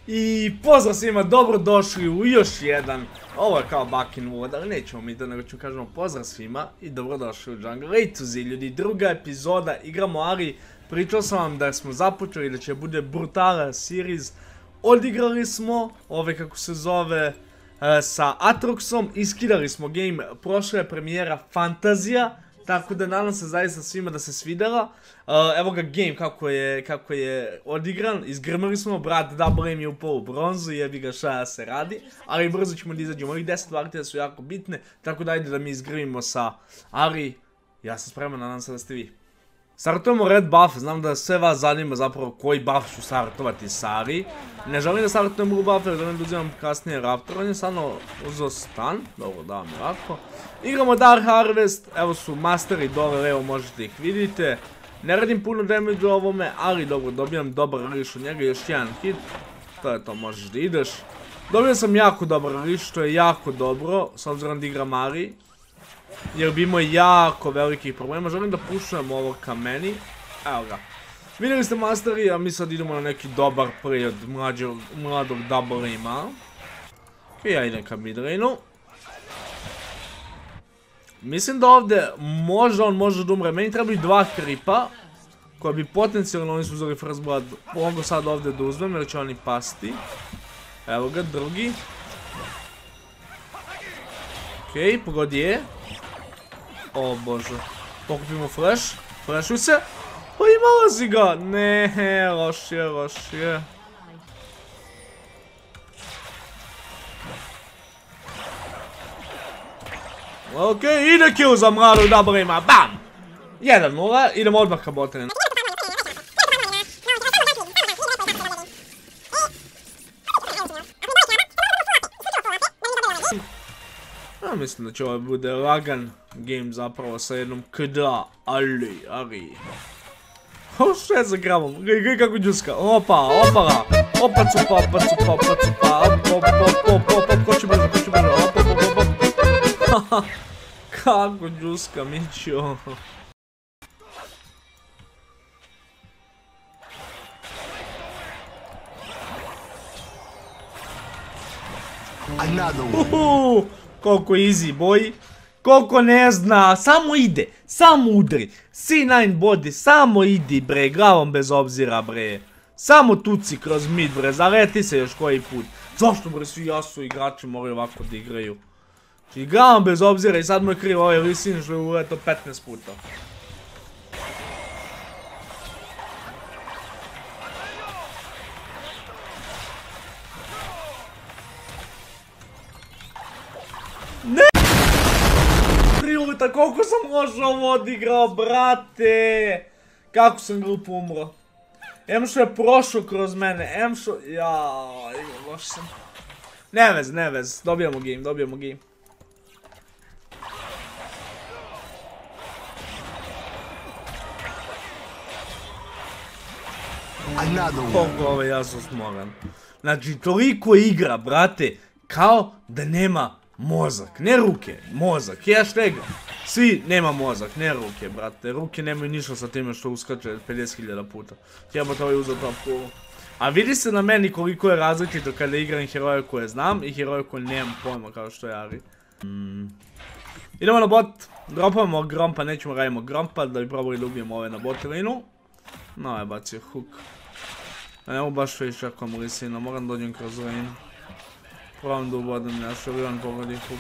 I pozdrav svima, dobrodošli u još jedan, ovo je kao Bakin Uvod, ali nećemo mi to, nego ću kažemo pozdrav svima i dobrodošli u Jungle A to Z, ljudi, druga epizoda, igramo Ari, pričao sam vam da smo započeli, da će bude brutala series, odigrali smo, kako se zove, sa Atroxom, iskidali smo game, prošla je premijera Fantazija, tako da nadam se zaista svima da se svidjela. Evo ga game kako je odigran, izgrmili smo, brat Double Aim je upao u bronzu, jebi ga šta se radi, ali brzo ćemo da izađemo, ovih 10 partija su jako bitne, tako da ajde da mi izgrmimo sa Ari, ja sam spreman, nadam se da ste vi. Startujemo red buff, znam da sve vas zanima zapravo koji buff ću startovati sa Ari. Ne želim da startujem u buff jer želim da uzimam kasnije Raptor, on je samo uzeo stun, dobro da mi ovako. Igramo Dark Harvest, evo su masteri dole levo, možete ih vidite. Ne radim puno damage u ovome, ali dobro, dobijam dobar riš od njega, još jedan hit. To je to, možeš da ideš. Dobio sam jako dobar riš, to je jako dobro, s obzirom da igram Ari. Jer bi imao jako velikih problema, želim da pušujem ovo ka meni. Evo ga. Vidjeli ste masteri, a mi sad idemo na neki dobar play od mladog Double Aima. Ok, ja idem ka midraneu. Mislim da ovdje možda on može da umre, meni trebaju dva kripa koja bi potencijalno, oni su uzeli first blood, mogu sad ovdje da uzmem jer će oni pasti. Evo ga, drugi. Ok, pogodi je. O bože, pokupimo flash, flashuj se. Pa imala si ga, ne, lošije. Ok, ide kill za mladog Double Aima, bam! 1-0, idemo odmah ka botane. Ja mislim da će ovo bude lagan game zapravo sa jednom KDA, Ari. O, što je za gravom? Gledaj kako džuska, opa, opa cupa, ko će brzo, opa. Kako džuska, Mićo. Koliko easy boy, koliko ne zna, samo ide, samo udri, C9 body, samo idi bre, glavom bez obzira bre, samo tuci kroz mid bre, zareti se još koji put, zašto bre svi jasu igrači moraju ovako da igraju, znači glavom bez obzira i sad mu je krivo ovaj lisin što je uleto 15 puta. Koliko sam loše ovo odigrao, brate! Kako sam glupo umro. Em što je prošao kroz mene, em što... Jaaa, loš sam. Ne vez, dobijamo game. Koliko ovo ja sam smoran. Znači, toliko igra, brate, kao da nema mozak, ne ruke, mozak, hashtag, svi nema mozak, ne ruke, brate, ruke nemaju ništa sa time što uskače 50.000 puta, jebate ovaj uzeo top cool. A vidi se na meni koliko je različito kada igram heroje koje znam i heroje koje nemam pojma kao što je Ari. Idemo na bot, dropamo Grompa, nećemo radimo Grompa da bi probali da ubijemo ove na bot lane'u. No je bacio hook. Evo baš face čekam lisina, moram dođem kroz lane. Probam da ubodem nešto, ili on pogodi hook.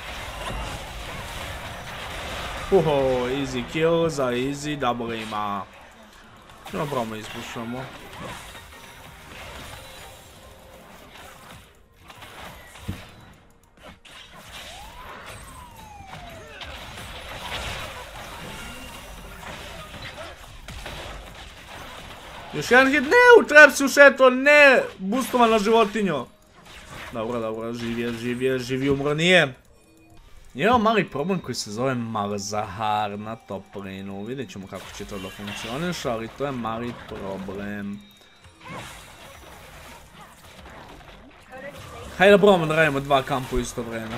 Easy kill za easy Double Aima. No probamo ispušamo. Još jedan hit, ne, u trap si ušeto, ne, boostovana životinjo. Dobro, živi umro nije. Imamo mali problem koji se zove Malzahar na top laneu, vidjet ćemo kako će to da funkcioniš, ali to je mali problem. Hajde da probamo da radimo dva kampa u isto vreme.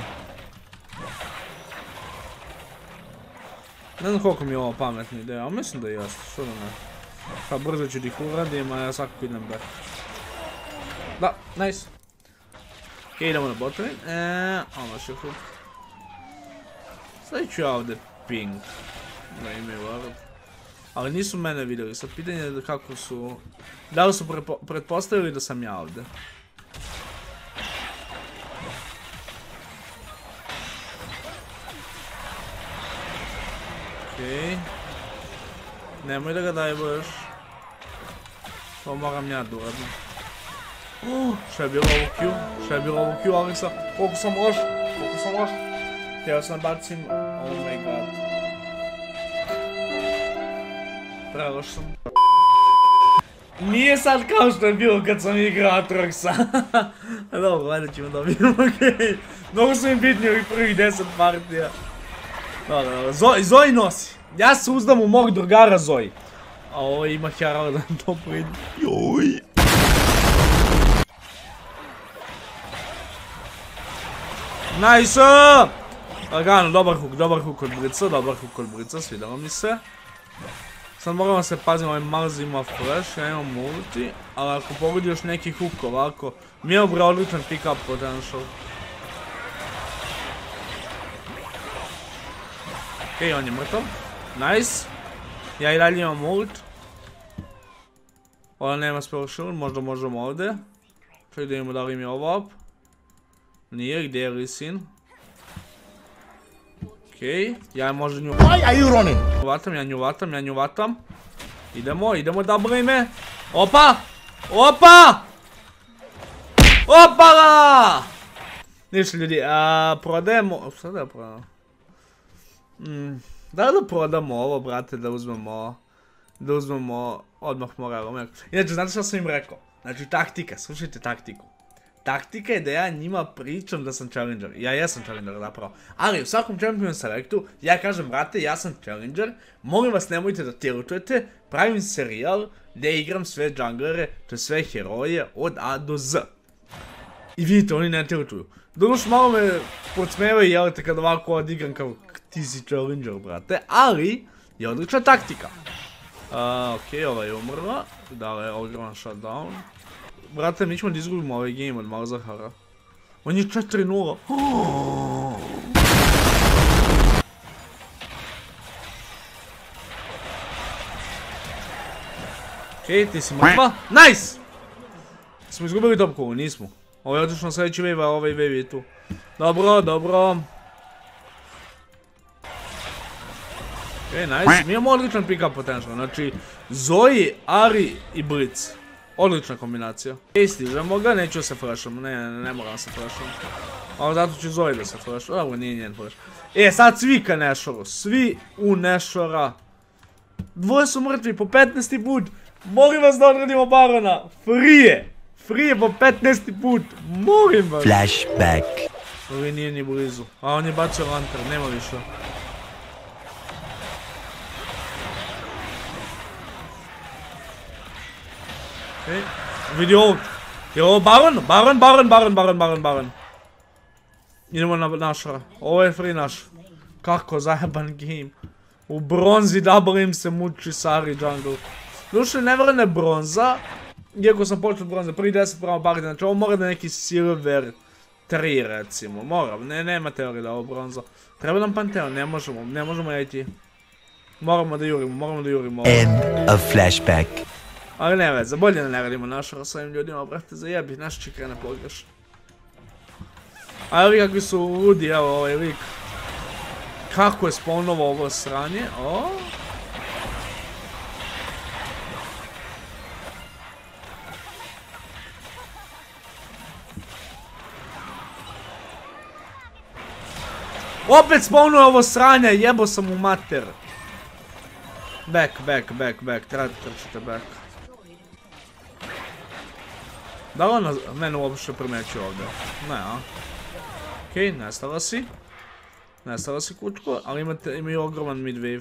Ne znam koliko mi je ovo pametna ideja, ali mislim da jeste, što da ne. Pa brzo ću da ih uradim, a ja svakako idem back. Da, nice. Okej, idemo na botovin. Ono še hook. Sad ću ja ovdje ping. Da imaju ward. Ali nisu mene vidjeli, sad pitanje je kako su... Da li su pretpostavili da sam ja ovdje. Okej. Nemoj da ga dajboš. To moram ja doradno. Šta je bilo ovo Q? Šta je bilo ovo Q, Alexa? Koliko sam loš? Koliko sam loš? Htio sam bacim... Oh my god. Preloš sam. Nije sad kao što je bilo kad sam igrao Atroxa. Dobro, gledat ćemo da vidimo, okej. Mnogo su im bitni ovih prvih 10 partija. Dobro, Zoe nosi. Ja se uzdam u mog drugara Zoe. A ovo ima Herald da to pridi. Joj. Nice! Lagano, dobar hook od Brica, svidalo mi se. Sad moramo se paziti, ovaj Mars ima flash, ja imam ulti, ali ako pogodi još neki hook ovako, mi je obra odličan pick-up potential. Okej, on je mrtav. Nice. Ja i dalje imam ult. Ovo nema spell shield, možda možemo ovdje. Čekaj da imamo da li mi je ovo up. Nije, gdje je Lee Sin? Okej, ja možda nju... Ja nju vatam. Idemo double ime. Opa! Opala! Ništa ljudi, prodajemo... Šta da prodamo? Da prodamo ovo, brate, da uzmemo odmah moralom. Inače, znate što sam im rekao? Znači, taktika, slušajte taktiku. Taktika je da ja njima pričam da sam challenger. Ja jesam challenger zapravo. Ali u svakom champion selectu ja kažem, brate, ja sam challenger. Molim vas, nemojte da tiltujete. Pravim serijal gdje igram sve junglere, to sve heroje od A do Z. I vidite, oni ne tiltuju. Donoš malo me podsmevaju, jelite, kad ovako odigram kao ti si challenger, brate. Ali je odlična taktika. Okej, ova je umrla. Dala je ogroman shutdown. Brate, mi ćemo da izgubimo ovaj game od Malzahara. On je 4-0. Okej, ti si mrtva. Nice! Smo izgubili top kovu, nismo. Ovo je otišlo na sljedeći wave, a ovaj wave je tu. Dobro. Okej, nice. Mi imamo odličan pick-up potential. Znači, Zoe, Ari i Blitz. Odlična kombinacija. Stižemo ga, neću se flashom, ne moram se flashom. Ali zato ću Zoe da se flashom, ovo nije njen flash. Sad svi ka Nashoru, svi u Nashora. Dvoje su mrtvi po 15. put. Molim vas da odradimo Barona. Free po 15. put, molim vas. Flashback. Ovo nije ni blizu, a on je bacio lantern, nema više. Vidi ovog. Je ovo Baron? Baron. Idemo na Nashora. Ovo je free naš. Kako zajeban game. U bronzi double im se muči Sari jungle. Duše ne vrne bronza. Iako sam počeo od bronze. Prvi 10 pravo party. Znači ovo mora da neki silver 3 recimo. Mora. Nema teorije da ovo bronza. Treba nam Pantheon. Ne možemo jajti. Moramo da jurimo. End of flashback. Ali ne veze, bolje da ne radimo Nashora s ovim ljudima, brate, zajebi, naš će krene pogrešno. A evo kakvi su ludi, evo ovaj lik. Kako je spawnovo ovo sranje, Opet spawnuje ovo sranje, jebo sam u mater. Back, trebate trčite back. Da li ona mene uopšte primeću ovdje? Ne, a? Okej, nestala si. Nestala si kučko, ali imaju ogroman mid wave.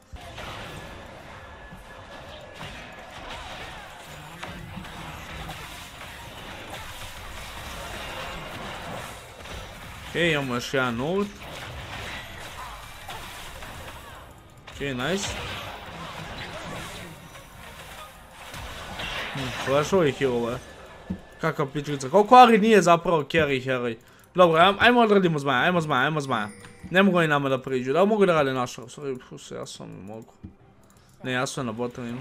Okej, imamo još jedan ult. Okej, nice. Flashovi healove. Kakav pičkica. Koliko Ari nije zapravo carry heroj. Dobro, ajmo odradimo zmaja, ajmo zmaja. Ne mogu oni nama da priđu, da mogu da rade naša. Sorry, ja sam ne mogu. Ne, ja sam na botovima.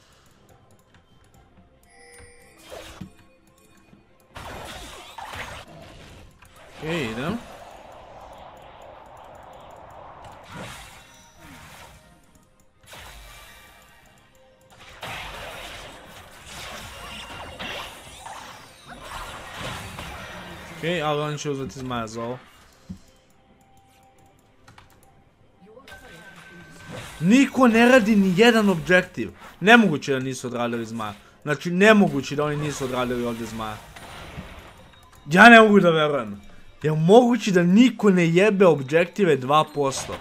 Okej, idem. Okej, ali oni će uzeti zmaja za ovo. Niko ne radi ni jedan objektiv. Nemoguće da nisu odradili zmaja. Znači, nemoguće da oni nisu odradili ovdje zmaja. Ja ne mogu da verujem. Je moguće da niko ne jebe objektive 2%?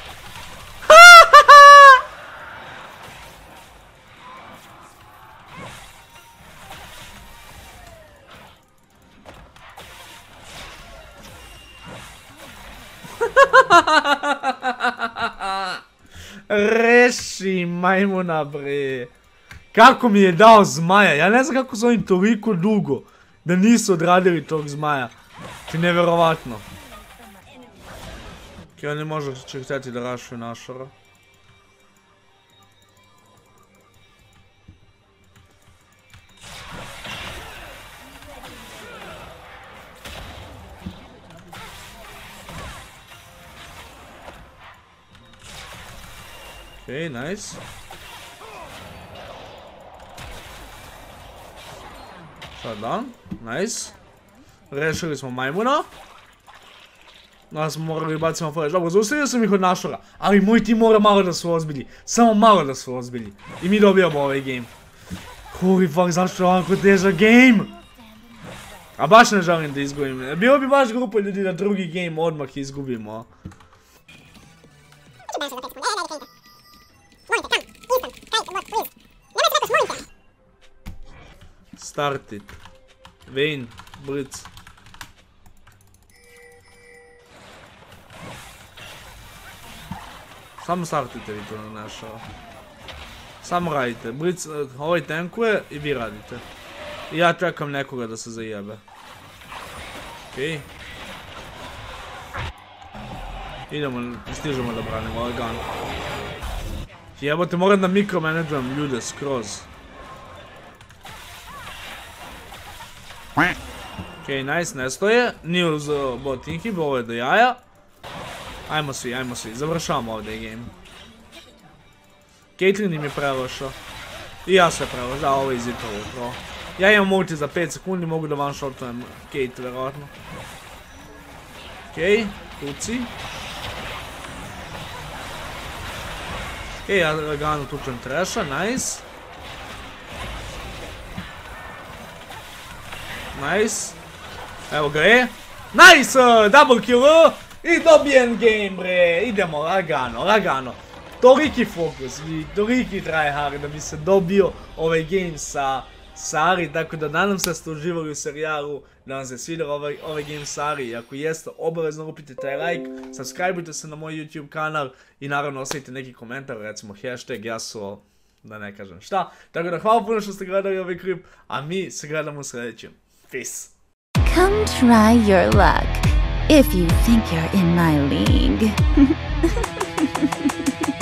Reši majmuna bre. Kako mi je dao zmaja? Ja ne znam kako su oni toliko dugo da nisu odradili tog zmaja. To je nevjerovatno. Ok, oni možda će htjeti da rašuju našara. Ok, nice. Shut down, nice. Rešili smo majmuna. Da smo morali baciti flash. Dobro, zaustavio sam ih od našora. Ali moj tim mora malo da su ozbilji. Samo malo da su ozbilji. I mi dobijamo ovaj game. Holy fuck, zašto je ovako težak game? A baš ne želim da izgubim. Bilo bi baš grupo ljudi da drugi game odmah izgubimo. Start it. Vayne, Blitz. Samo startite vi to na našao. Samo radite. Blitz, ovaj tankuje i vi radite. I ja čekam nekoga da se zajebe. Okej. Idemo, stižemo da branimo ovaj gun. Jebote, moram da mikromanageram ljude skroz. Okej, nice, nestoje. Nije uz bot inhib, ovo je do jaja. Ajmo svi, završavamo ovdje game. Caitlyn im je prelošao. I ja se prelošao, da, ovo je izitovo pro. Ja imam ulti za 5 sekundi, mogu da one shotujem Kate, vjerojatno. Okej, tuci. Okej, ja lagano tučem Thrasha, nice. Nice. Evo ga je. Nice! Double kill! I dobijen game bre. Idemo lagano. Toliki fokus i toliki tryhard da bi se dobio ovaj game sa Ari. Tako da nadam se da ste uživali u serijalu. Da vam se svidio ovaj game sa Ari. I ako jeste, obavezno upite taj like. Subscribeujte se na moj YouTube kanal. I naravno ostavite neki komentar. Recimo hashtag Yasuo. Da ne kažem šta. Tako da hvala puno što ste gledali ovaj klip. A mi se gledamo u sljedećem. Peace. Come try your luck, if you think you're in my league.